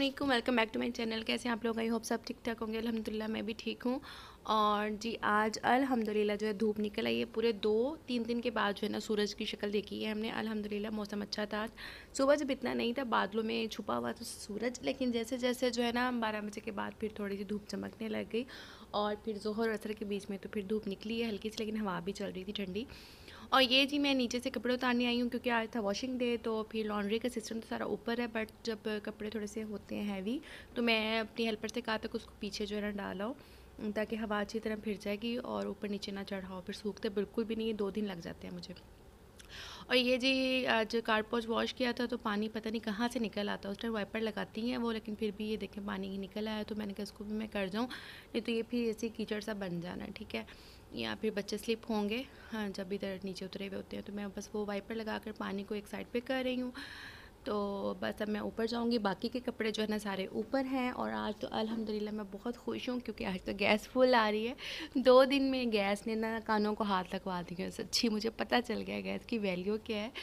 अस्सलामुअलैकुम, welcome back to my channel. कैसे हैं आप लोग? आई होप सब ठीक ठाक होंगे। अल्हम्दुलिल्लाह मैं भी ठीक हूँ। और जी आज अल्हम्दुलिल्लाह जो है धूप निकल आई है। पूरे 2-3 दिन के बाद जो है ना सूरज की शक्ल देखी है हमने। अल्हम्दुलिल्लाह मौसम अच्छा था। सुबह जब इतना नहीं था, बादलों में छुपा हुआ था सूरज, लेकिन जैसे जैसे जो है ना 12 बजे के बाद फिर थोड़ी सी धूप चमकने लग गई। और फिर ज़ोहर और असर के बीच में तो फिर धूप निकली है हल्की सी, लेकिन हवा भी चल रही थी ठंडी। और ये जी मैं नीचे से कपड़े उतारने आई हूँ क्योंकि आज था वॉशिंग डे, तो फिर लॉन्ड्री का सिस्टम तो सारा ऊपर है। बट जब कपड़े थोड़े से होते हैं हैवी तो मैं अपनी हेल्पर से कहा था कि उसको पीछे जो है ना डाला हो ताकि हवा अच्छी तरह फिर जाएगी और ऊपर नीचे ना चढ़ाओ। फिर सूखते बिल्कुल भी नहीं है, 2 दिन लग जाते हैं मुझे। और ये जी आज कार पोच वॉश किया था तो पानी पता नहीं कहाँ से निकल आता है। उस टाइम वाइपर लगाती हैं वो, लेकिन फिर भी ये देखें पानी ही निकल आया। तो मैंने कहा इसको भी मैं कर जाऊँ, नहीं तो ये फिर ऐसे कीचड़ सा बन जाना है। ठीक है, या फिर बच्चे स्लिप होंगे हाँ जब इधर नीचे उतरे हुए होते हैं। तो मैं बस वो वाइपर लगा कर पानी को एक साइड पे कर रही हूँ। तो बस अब मैं ऊपर जाऊँगी। बाकी के कपड़े जो है ना सारे ऊपर हैं। और आज तो अल्हम्दुलिल्लाह मैं बहुत खुश हूँ क्योंकि आज तो गैस फुल आ रही है। 2 दिन में गैस ने ना कानों को हाथ लगवा दिया। सच्ची मुझे पता चल गया गैस की वैल्यू क्या है।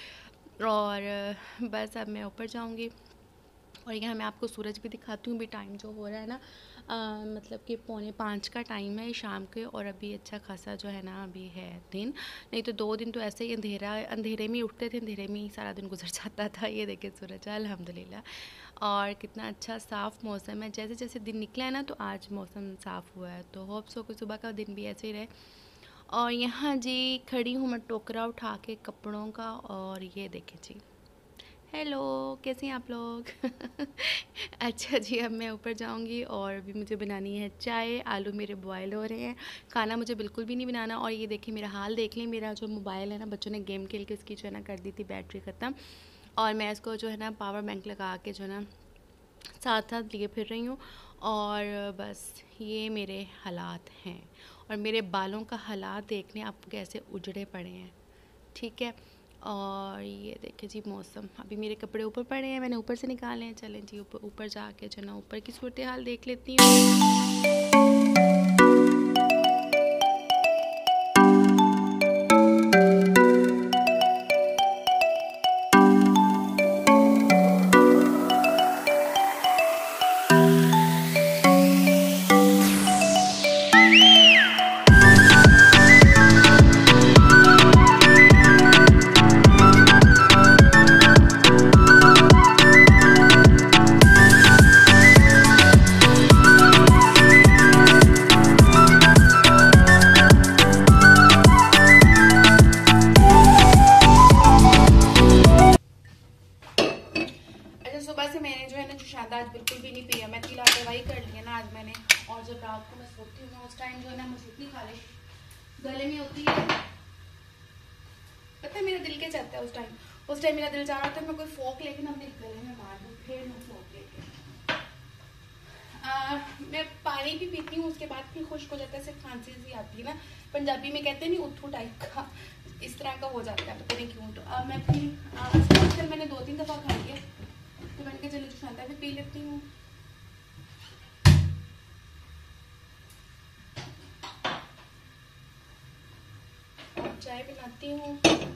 और बस अब मैं ऊपर जाऊँगी। और यहाँ मैं आपको सूरज भी दिखाती हूँ। भी टाइम जो हो रहा है ना मतलब कि 4:45 का टाइम है शाम के। और अभी अच्छा खासा जो है ना अभी है दिन। नहीं तो 2 दिन तो ऐसे ही अंधेरे में ही उठते थे, अंधेरे में ही सारा दिन गुजर जाता था। ये देखिए सूरज अल्हम्दुलिल्लाह। और कितना अच्छा साफ़ मौसम है। जैसे जैसे दिन निकला है ना तो आज मौसम साफ़ हुआ है। तो होप सो कि सुबह का दिन भी ऐसे ही रहे। और यहाँ जी खड़ी हूँ मैं टोकरा उठा के कपड़ों का। और ये देखें जी, हेलो, कैसे हैं आप लोग? अच्छा जी, अब मैं ऊपर जाऊंगी और अभी मुझे बनानी है चाय। आलू मेरे बॉयल हो रहे हैं। खाना मुझे बिल्कुल भी नहीं बनाना। और ये देखिए मेरा हाल देख लें। मेरा जो मोबाइल है ना, बच्चों ने गेम खेल के उसकी जो है ना कर दी थी बैटरी ख़त्म। और मैं इसको जो है ना पावर बैंक लगा के जो है ना साथ साथ लिए फिर रही हूँ। और बस ये मेरे हालात हैं। और मेरे बालों का हालात देखने आप कैसे उजड़े पड़े हैं। ठीक है, और ये देखिए जी मौसम। अभी मेरे कपड़े ऊपर पड़े हैं, मैंने ऊपर से निकाले हैं। चलें जी ऊपर ऊपर जाके जो ना ऊपर की सूरत हाल देख लेती हूँ। सुबह से मैंने जो है ना जुशादा आज बिल्कुल भी नहीं पिया। मैं की लापरवाही कर ली है ना आज मैंने। और जब रात को मैं सोती हूँ उस टाइम जो है ना मुझे इतनी खालिश गले में होती है। पता है मेरा दिल क्या चाहता है उस टाइम मेरा दिल चाह रहा था मैं कोई फोक लेकिन अपने गले में मार दूँ, फिर मैं फोक लेके मैं पानी भी पीती हूँ। उसके बाद फिर खुश्क हो जाता है, सिर्फ खांसी सी आती है ना। पंजाबी में कहते हैं नहीं उठू टाइप का, इस तरह का हो जाता है, पता नहीं क्यों। तो अब मैं फिर मैंने 2-3 दफ़ा खा लिया तो मैंने कहा चलो जुशादा भी पी लेती हूँ। चाय बनाती हूँ।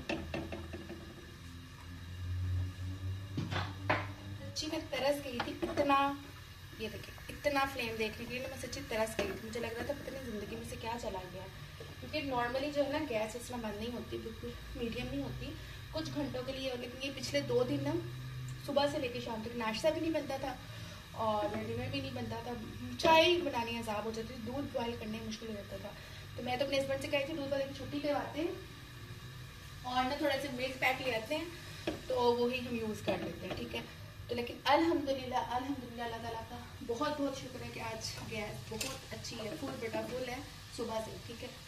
सच्ची मैं तरस गई थी इतना, ये देखिए इतना फ्लेम देखने के लिए मैं सच्ची तरस गई थी। मुझे लग रहा था पता नहीं ज़िंदगी में से क्या चला गया। क्योंकि नॉर्मली जो है ना गैस इस तरह बंद नहीं होती, बिल्कुल मीडियम नहीं होती, कुछ घंटों के लिए। लेकिन ये पिछले 2 दिन ना सुबह से लेकर शाम तक नाश्ता भी नहीं बनता था और डिनर भी नहीं बनता था। चाय बनानी अजाब हो जाती थी, दूध बॉयल करने मुश्किल हो जाता था। तो मैं तो अपने हस्बैंड से कही थी दूध वाले की छुट्टी करवाते हैं और ना थोड़ा सा मिल्क पैक ले आते हैं तो वही हम यूज़ कर लेते हैं। ठीक है, तो लेकिन अल्हम्दुलिल्लाह अल्लाह ताला का बहुत बहुत शुक्र है कि आज गैस बहुत अच्छी है, फुल बेटा फुल है सुबह से। ठीक है,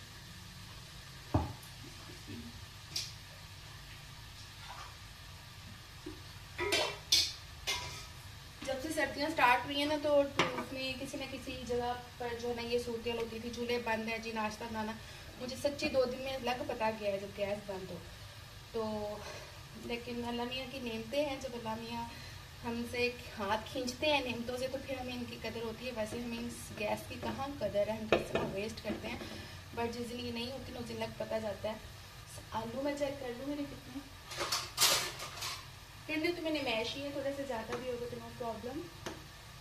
जब से सर्दियाँ स्टार्ट हुई है ना तो उसमें किसी न किसी जगह पर जो है ना ये सूरतें होती थी, चूल्हे बंद है जी, नाश्ता बनाना। मुझे सच्ची 2 दिन में लग पता गया है जब गैस बंद हो तो। लेकिन अल्लाह मियाँ की नेमतें हैं, जब अल्लाह मियाँ हमसे हाथ खींचते हैं नेमतों से तो फिर हमें इनकी कदर होती है। वैसे हमें इस गैस की कहाँ कदर है, हम किस तरह वेस्ट करते हैं। बट जिस दिन ये नहीं होती ना उस दिन लग पता जाता है। आलू मैं चेक कर लूँ मेरे कितने ठंडे, तो मैंने मैश ही है, थोड़े से ज़्यादा भी होगा तो नो प्रॉब्लम।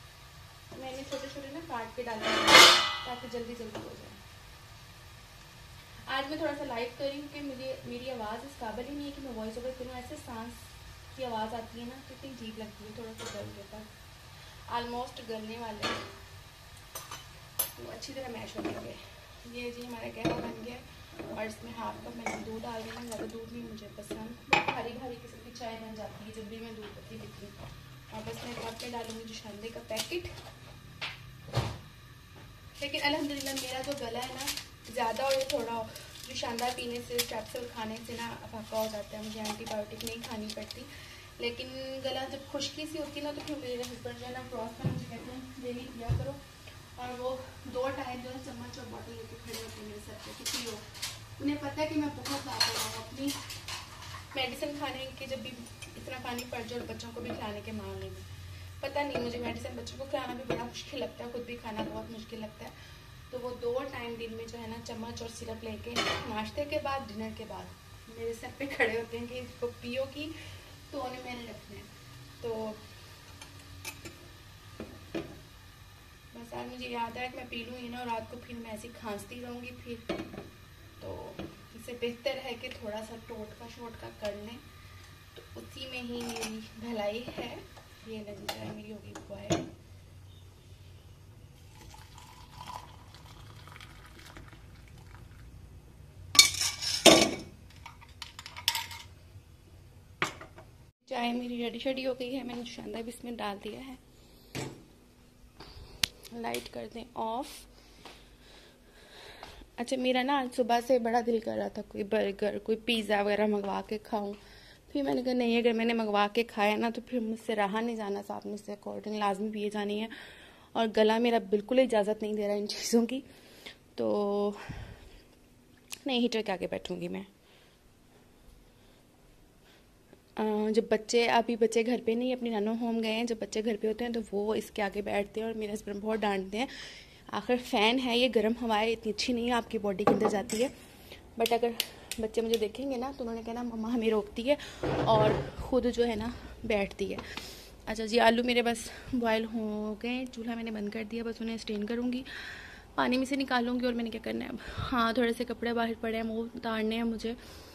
मैंने छोटे छोटे ना काट के डाले ताकि जल्दी जल्दी हो जाए। आज मैं थोड़ा सा लाइव कर रही हूँ क्योंकि मेरी आवाज़ इस काबिल ही नहीं है कि मैं वॉइस ओवर करूँ। ऐसे सांस की आवाज़ आती है ना तो इतनी अजीब लगती है। थोड़ा सा गल लेता, ऑलमोस्ट गलने वाले हैं तो अच्छी तरह मैश हो जाएंगे। ये जी हमारा कहवा बन गया और इसमें हाफ कप मैंने दूध डाल देना। ज़्यादा दूध नहीं मुझे पसंद, भारी भारी किस्म की चाय बन जाती है जब भी मैं दूध पत्ती पीती हूँ। और बस मैं कप में डालूँगी जोशांदे का पैकेट। लेकिन अल्हम्दुलिल्लाह मेरा जो गला है ना ज़्यादा और थोड़ा जोशांदा पीने से, स्ट्रेप्सिल खाने से ना अफाका हो जाता है। मुझे एंटीबायोटिक नहीं खानी पड़ती, लेकिन गला जब खुश्की सी होती है ना तो फिर मेरे हस्बैंड जो है ना क्रॉस में मुझे कहते हैं डेली पिया करो। और वो 2 टाइम जो है चम्मच और बॉटल लेके खड़े होते हैं मेरे सर पे कि पियो। उन्हें पता है कि मैं बहुत लापरवाह हूँ अपनी मेडिसिन खाने के, जब भी इतना खानी पड़ जाए और बच्चों को भी खिलाने के मामले में। पता नहीं मुझे मेडिसिन बच्चों को खिलाना भी बड़ा मुश्किल लगता है, खुद भी खाना बहुत मुश्किल लगता है। तो वो 2 टाइम दिन में जो है ना चम्मच और सिरप लेके नाश्ते के बाद, डिनर के बाद मेरे सर पे खड़े होते हैं कि इसको पियो की तो उन्हें मैंने रखना है। तो बस आज मुझे याद है कि मैं पी लूँगी ना और रात को फिर मैं ऐसी खांसती रहूँगी फिर। तो इससे बेहतर है कि थोड़ा सा टोटका शोटका कर लें, तो उसी में ही मेरी भलाई है। ये लगी चाय मेरी होगी बॉयल। चाय मेरी रेडी शेडी हो गई है। मैंने जोशांदा भी इसमें डाल दिया है। लाइट कर दें ऑफ। अच्छा, मेरा ना आज सुबह से बड़ा दिल कर रहा था कोई बर्गर, कोई पिज़्ज़ा वगैरह मंगवा के खाऊं। फिर मैंने कहा नहीं, अगर मैंने मंगवा के खाया ना तो फिर मुझसे रहा नहीं जाना। साथ में से कोल्ड ड्रिंक लाजमी पिए जानी है और गला मेरा बिल्कुल इजाज़त नहीं दे रहा इन चीज़ों की। तो नहीं, हीटर के आगे बैठूंगी मैं। जब बच्चे, अभी बच्चे घर पे नहीं, अपनी नानो होम गए हैं, जब बच्चे घर पे होते हैं तो वो इसके आगे बैठते हैं और मेरे हस्बैंड बहुत डांटते हैं। आखिर फ़ैन है, ये गर्म हवाएं इतनी अच्छी नहीं है, आपकी बॉडी के अंदर जाती है। बट अगर बच्चे मुझे देखेंगे ना तो उन्होंने कहना मम्मा हमें रोकती है और ख़ुद जो है ना बैठती है। अच्छा जी, आलू मेरे बस बॉयल हो गए, चूल्हा मैंने बंद कर दिया। बस उन्हें स्टेन करूँगी, पानी में से निकालूंगी। और मैंने क्या करना है अब, हाँ थोड़े से कपड़े बाहर पड़े हैं वो उतारने हैं मुझे।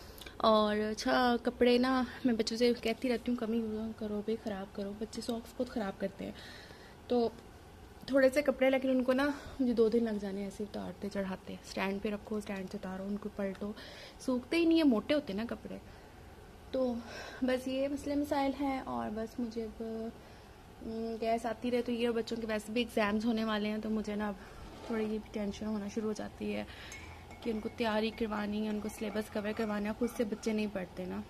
और अच्छा, कपड़े ना मैं बच्चों से कहती रहती हूँ कमी करो भाई, ख़राब करो। बच्चे सॉक्स बहुत ख़राब करते हैं, तो थोड़े से कपड़े, लेकिन उनको ना मुझे 2 दिन लग जाने ऐसे उतारते चढ़ाते। स्टैंड पे रखो, स्टैंड से उतारो, उनको पलटो, सूखते ही नहीं है, मोटे होते ना कपड़े। तो बस ये मसले मसाइल हैं। और बस मुझे अब गैस आती रहे तो ये, और बच्चों के वैसे भी एग्ज़ाम्स होने वाले हैं तो मुझे ना अब थोड़ी ये भी टेंशन होना शुरू हो जाती है कि उनको तैयारी करवानी है, उनको सिलेबस कवर करवाना है। खुद से बच्चे नहीं पढ़ते ना,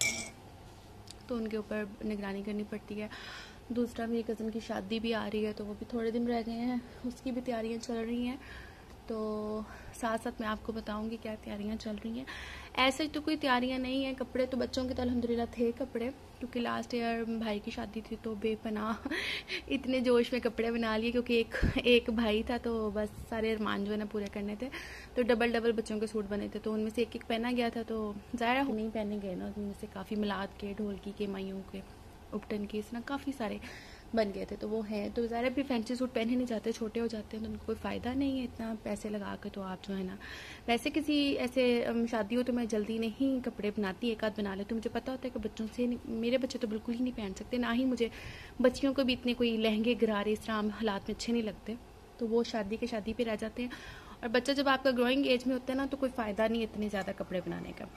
तो उनके ऊपर निगरानी करनी पड़ती है। दूसरा, मेरी कज़न की शादी भी आ रही है तो वो भी थोड़े दिन रह गए हैं, उसकी भी तैयारियां चल रही हैं। तो साथ साथ मैं आपको बताऊंगी क्या तैयारियां चल रही हैं। ऐसे तो कोई तैयारियां नहीं है। कपड़े तो बच्चों के तो अल्हम्दुलिल्लाह थे कपड़े, क्योंकि लास्ट ईयर भाई की शादी थी तो बेपनाह इतने जोश में कपड़े बना लिए, क्योंकि एक भाई था तो बस सारे अरमान जो है ना पूरे करने थे। तो डबल बच्चों के सूट बने थे, तो उनमें से एक पहना गया था। तो ज़ाहिर नहीं पहने गए ना, उनमें से काफ़ी मिलाद के, ढोलकी के, माइयों के, उपटन के, इस तरह काफ़ी सारे बन गए थे। तो वो हैं, तो ज़ाहिर भी फैंसी सूट पहने नहीं जाते, छोटे हो जाते हैं तो उनको कोई फ़ायदा नहीं है इतना पैसे लगा के। तो आप जो है ना, वैसे किसी ऐसे शादी हो तो मैं जल्दी नहीं कपड़े बनाती, एक आध बना लेती हूँ। मुझे पता होता है कि बच्चों से मेरे बच्चे तो बिल्कुल ही नहीं पहन सकते, ना ही मुझे बच्चियों को भी इतने कोई लहंगे गरारे इस तरह हालात में अच्छे नहीं लगते। तो वो शादी पे रह जाते हैं। और बच्चा जब आपका ग्रोइंग एज में होता है ना तो कोई फ़ायदा नहीं इतने ज़्यादा कपड़े बनाने का।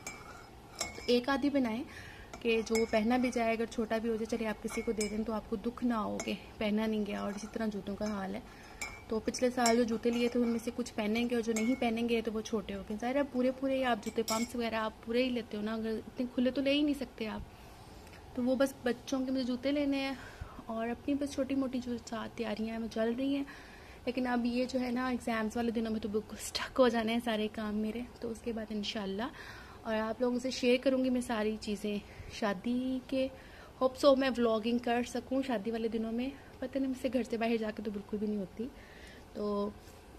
तो एक आधी बनाएं कि जो पहना भी जाए, अगर छोटा भी हो जाए चलिए आप किसी को दे दें तो आपको दुख ना हो कि पहना नहीं गया। और इसी तरह जूतों का हाल है। तो पिछले साल जो जूते लिए थे उनमें से कुछ पहनेंगे और जो नहीं पहनेंगे तो वो छोटे हो गए। ज़ाहिर है पूरे आप जूते पम्प्स वगैरह आप पूरे ही लेते हो ना, अगर इतने खुले तो ले ही नहीं सकते आप। तो वो बस बच्चों के मुझे जूते लेने हैं और अपनी बस छोटी मोटी जो तैयारियाँ हैं वो चल रही हैं। लेकिन अब ये जो है ना एग्ज़ाम्स वाले दिनों में तो बिल्कुल स्टक हो जाने हैं सारे काम मेरे। तो उसके बाद इंशाल्लाह और आप लोगों से शेयर करूँगी मैं सारी चीज़ें शादी के। होप सो मैं व्लॉगिंग कर सकूँ शादी वाले दिनों में। पता नहीं, मुझसे घर से बाहर जाके तो बिल्कुल भी नहीं होती, तो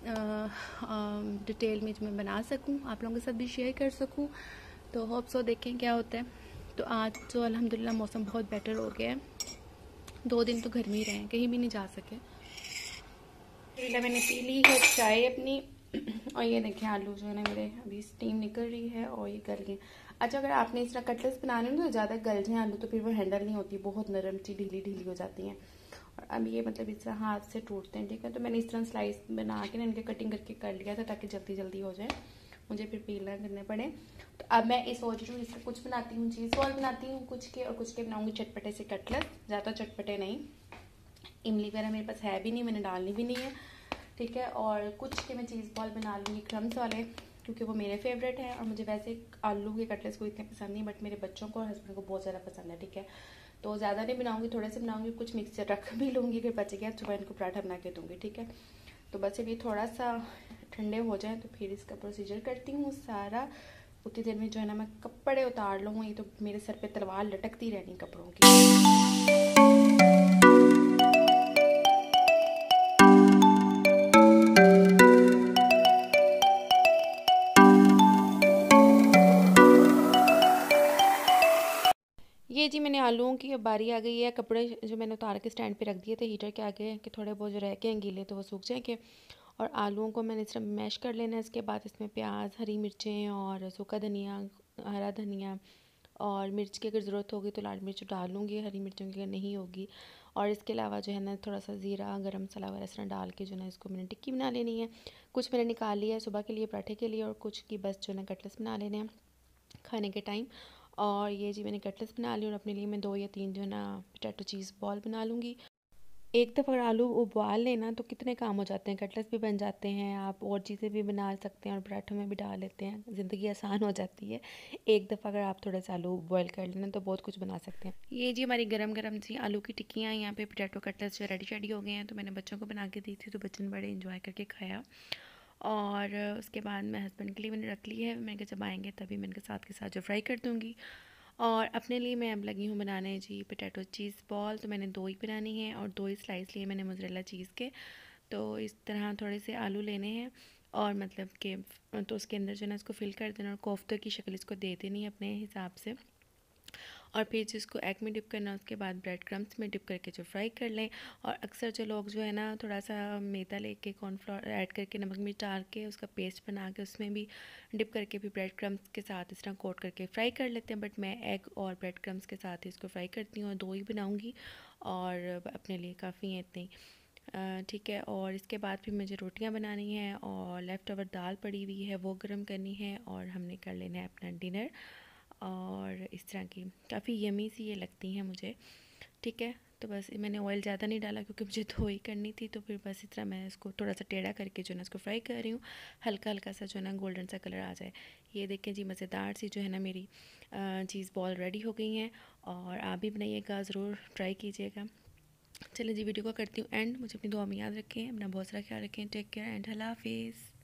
डिटेल में मैं बना सकूँ, आप लोगों के साथ भी शेयर कर सकूँ। तो होप सो देखें क्या होता है। तो आज तो अल्हम्दुलिल्लाह मौसम बहुत बेटर हो गया है। 2 दिन तो घर में ही रहे, कहीं भी नहीं जा सके। पहले मैंने पी ली है चाय अपनी और ये देखिए आलू जो है ना मेरे अभी स्टीम निकल रही है और ये गल गए। अच्छा, अगर आपने इस तरह कटलेट्स बनाने हो तो ज़्यादा गल जाए आलू तो फिर वो हैंडल नहीं होती, बहुत नरम सी ढीली ढीली हो जाती हैं। और अब ये मतलब इस तरह हाथ से टूटते हैं, ठीक है। तो मैंने इस तरह स्लाइस बना के ना इनके कटिंग करके कर लिया था ताकि जल्दी जल्दी हो जाए, मुझे फिर पील ना करने पड़े। तो अब मैं इस सोच रही हूँ इससे कुछ बनाती हूँ, चीज़ बॉल बनाती हूँ कुछ के, और कुछ के बनाऊँगी चटपटे से कटलेट, ज़्यादा चटपटे नहीं। इमली वगैरह मेरे पास है भी नहीं, मैंने डालनी भी नहीं है, ठीक है। और कुछ के मैं चीज़ बॉल बना लूँगी क्रम्स वाले, क्योंकि वो मेरे फेवरेट है। और मुझे वैसे आलू के कटलेट्स को इतने पसंद नहीं, बट मेरे बच्चों को और हस्बैंड को बहुत ज़्यादा पसंद है, ठीक है। तो ज़्यादा नहीं बनाऊँगी, थोड़े से बनाऊँगी, कुछ मिक्सचर रख भी लूँगी, अगर बच गया सुबह इनको पराठा बना के दूँगी, ठीक है। तो बस अभी थोड़ा सा ठंडे हो जाए तो फिर इसका प्रोसीजर करती हूँ सारा। उतनी देर में जो है ना मैं कपड़े उतार लूँ, ये तो मेरे सर पे तलवार लटकती रहनी कपड़ों की। ये जी मैंने आलूओं की अब बारी आ गई है। कपड़े जो मैंने उतार के स्टैंड पे रख दिए थे हीटर के आगे कि थोड़े बहुत जो रह के हैं गीले तो वो सूख जाएंगे। और आलूओं को मैंने इस तरह मैश कर लेना है। इसके बाद इसमें प्याज, हरी मिर्चें और सूखा धनिया, हरा धनिया और मिर्च की अगर ज़रूरत होगी तो लाल मिर्च डाल लूँगी, हरी मिर्चों की अगर नहीं होगी। और इसके अलावा जो है ना थोड़ा सा ज़ीरा, गरम मसाला वगैरह इस तरह डाल के जो है ना इसको मैंने टिक्की बना लेनी है। कुछ मैंने निकाल लिया है सुबह के लिए पराठे के लिए, और कुछ की बस जो है ना कटलेट्स बना लेने हैं खाने के टाइम। और ये जी मैंने कटलेट्स बना ली और अपने लिए मैं 2 या 3 जो है ना पोटैटो चीज़ बॉल बना लूँगी। एक दफ़ा अगर आलू उबाल लेना तो कितने काम हो जाते हैं, कटलेट्स भी बन जाते हैं, आप और चीज़ें भी बना सकते हैं और पराठों में भी डाल लेते हैं, ज़िंदगी आसान हो जाती है। एक दफ़ा अगर आप थोड़ा सा आलू बॉयल कर लेना तो बहुत कुछ बना सकते हैं। ये जी हमारी गरम गरम सी आलू की टिक्कियाँ यहाँ पे पोटैटो कटलेट्स जो रेडी हो गए हैं। तो मैंने बच्चों को बना के दी थी तो बच्चों ने बड़े इंजॉय करके खाया। और उसके बाद मैं हस्बैंड के लिए मैंने रख ली है, मैंने कहा जब आएंगे तभी मैं इनके साथ के साथ जो फ्राई कर दूँगी। और अपने लिए मैं अब लगी हूँ बनाने जी पोटैटो चीज़ बॉल। तो मैंने 2 ही बनानी है और 2 ही स्लाइस लिए मैंने मोज़रेला चीज़ के। तो इस तरह थोड़े से आलू लेने हैं और मतलब कि तो उसके अंदर जो है ना इसको फिल कर देना और कोफ्ते की शक्ल इसको दे देनी है अपने हिसाब से। और फिर जिसको एग में डिप करना उसके बाद ब्रेड क्रम्स में डिप करके जो फ्राई कर लें। और अक्सर जो लोग जो है ना थोड़ा सा मैदा लेके कॉर्नफ्लोर ऐड करके नमक मिर्च डाल के उसका पेस्ट बना के उसमें भी डिप करके भी ब्रेड क्रम्स के साथ इस तरह कोट करके फ्राई कर लेते हैं। बट मैं एग और ब्रेड क्रम्स के साथ ही इसको फ्राई करती हूँ और 2 ही बनाऊँगी और अपने लिए काफ़ी है इतनी, ठीक है। और इसके बाद फिर मुझे रोटियां बनानी है और लेफ़्ट ओवर दाल पड़ी हुई है वो गर्म करनी है और हमने कर लेना है अपना डिनर। और इस तरह की काफ़ी यमी सी ये लगती हैं मुझे, ठीक है। तो बस मैंने ऑयल ज़्यादा नहीं डाला क्योंकि मुझे धो ही करनी थी। तो फिर बस इस तरह मैं इसको थोड़ा सा टेढ़ा करके जो है ना इसको फ्राई कर रही हूँ, हल्का हल्का सा जो है ना गोल्डन सा कलर आ जाए। ये देखें जी मज़ेदार सी जो है ना मेरी चीज़ बॉल रेडी हो गई हैं। और आप भी बनाइएगा, ज़रूर ट्राई कीजिएगा। चलिए जी वीडियो को करती हूँ एंड। मुझे अपनी दुआ में याद रखें, अपना बहुत सारा ख्याल रखें। टेक केयर एंड अल्लाह हाफिज़।